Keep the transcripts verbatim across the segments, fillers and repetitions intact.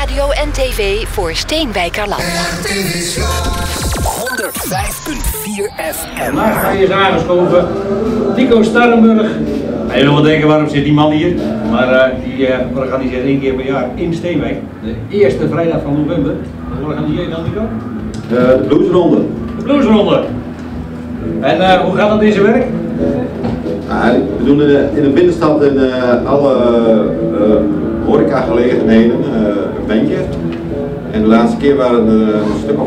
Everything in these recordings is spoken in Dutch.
radio en tv voor Steenwijkerland. honderdvijf komma vier F M. Vandaag ga je eens aangeschoven. Nico Starrenburg. En je zult denken, waarom zit die man hier? Maar uh, die uh, organiseert één keer per jaar in Steenwijk. De eerste vrijdag van november. Wat organiseer je dan, Nico? Uh, de bluesronde. De bluesronde. En uh, hoe gaat dat in zijn werk? Uh, we doen in de, in de binnenstad in uh, alle uh, horecagelegenheden uh, een bandje. En de laatste keer waren er uh, een stuk of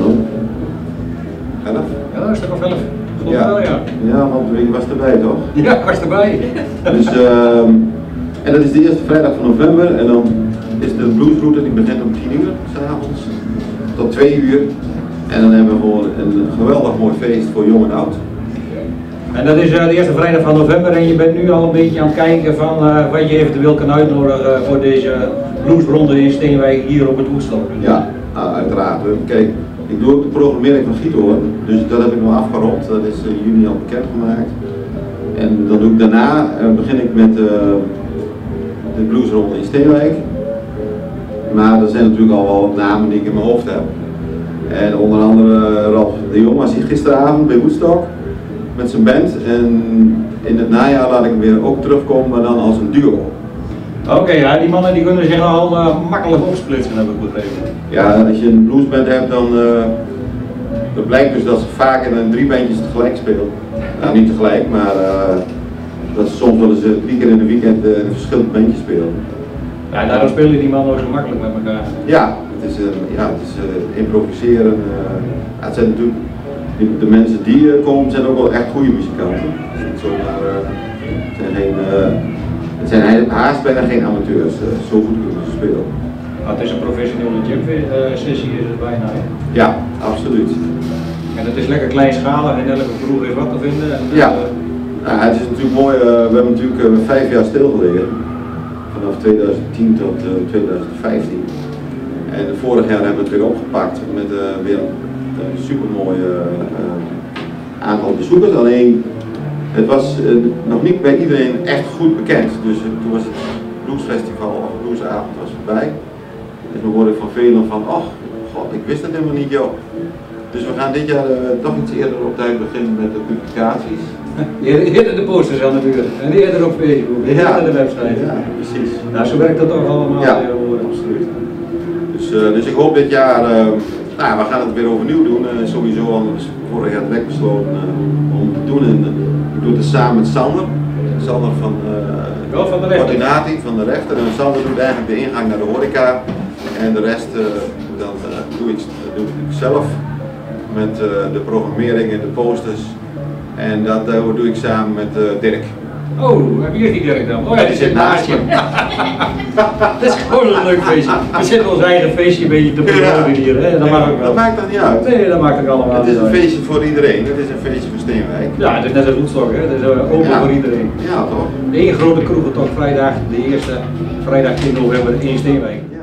elf. Ja, een stuk of elf. Goed Ja. wel, ja. Ja, want je was erbij toch? Ja, ik was erbij. Dus, uh, en dat is de eerste vrijdag van november en dan is de bluesroute, die begint om tien uur s'avonds tot twee uur. En dan hebben we gewoon een geweldig mooi feest voor jong en oud. En dat is uh, de eerste vrijdag van november en je bent nu al een beetje aan het kijken van uh, wat je eventueel kan uitnodigen uh, voor deze bluesronde in Steenwijk hier op het Woenstok. Ja, uh, uiteraard. Kijk, ik doe ook de programmering van Giethoorn, dus dat heb ik nog afgerond. Dat is in juni al bekendgemaakt. En dan doe ik daarna, uh, begin ik met uh, de bluesronde in Steenwijk. Maar er zijn natuurlijk al wel wat namen die ik in mijn hoofd heb. En onder andere uh, Ralf de Jong was hier gisteravond bij Woenstok met zijn band. En in het najaar laat ik hem weer ook terugkomen, maar dan als een duo. Oké, okay, ja, die mannen die kunnen zich al uh, makkelijk opsplitsen, heb ik begrepen. Ja, als je een bluesband hebt, dan uh, dat blijkt dus dat ze vaak in een drie bandjes tegelijk spelen. Nou, niet tegelijk, maar uh, dat ze soms wel eens drie keer in een weekend uh, een verschillende bandjes spelen. Ja, daarom spelen die mannen ook zo makkelijk met elkaar. Ja, het is, uh, ja, het is uh, improviseren. Uh, ja, het zijn natuurlijk, die, de mensen die uh, komen zijn ook wel echt goede muzikanten. Het is niet zomaar, uh, het zijn geen, uh, het zijn haast bijna geen amateurs, uh, zo goed kunnen ze spelen. Nou, het is een professionele jam uh, sessie is het bijna. Hè? Ja, absoluut. En het is lekker kleinschalig en elke kroeg is wat te vinden. En, ja, uh, nou, het is natuurlijk mooi, uh, we hebben natuurlijk uh, vijf jaar stilgelegen. Vanaf tweeduizend tien tot uh, tweeduizend vijftien. En vorig jaar hebben we het weer opgepakt met uh, weer een super mooi uh, aantal bezoekers. Alleen het was uh, nog niet bij iedereen echt goed bekend. Dus uh, toen was het bluesfestival of bluesavond was voorbij. En toen hoorde ik van velen van, ach god, ik wist het helemaal niet joh. Dus we gaan dit jaar uh, toch iets eerder op tijd beginnen met de publicaties. Eerder de posters aan de muur en eerder op Facebook, ja, eerder de website. Ja, precies. Nou, zo werkt dat toch allemaal. Ja, heel, uh, absoluut. Dus, uh, dus ik hoop dit jaar, uh, nou, we gaan het weer overnieuw doen. Uh, sowieso al vorig jaar direct besloten uh, om te doen. En, uh, ik doe het samen met Sander. Sander van, uh, Wel van de rechter. coördinatie van de rechter. En Sander doet eigenlijk de ingang naar de horeca. En de rest uh, dan, uh, doe, ik, doe ik zelf met uh, de programmering en de posters. En dat uh, doe ik samen met uh, Dirk. Oh, heb je hier die Dirk dan? Oh ja, die zit naast je. Dat is gewoon een leuk feestje. We zitten ons eigen feestje een beetje te promoten hier, hè? Dat, nee, mag ook wel. Dat maakt dat niet uit. Nee, dat maakt ook allemaal Het is een uit. feestje voor iedereen, het is een feestje voor Steenwijk. Ja, het is net als Woenstok, hè? Het is uh, open ja. voor iedereen. Ja, toch? Eén grote kroegentocht vrijdag, de eerste vrijdag in november in Steenwijk. Ja.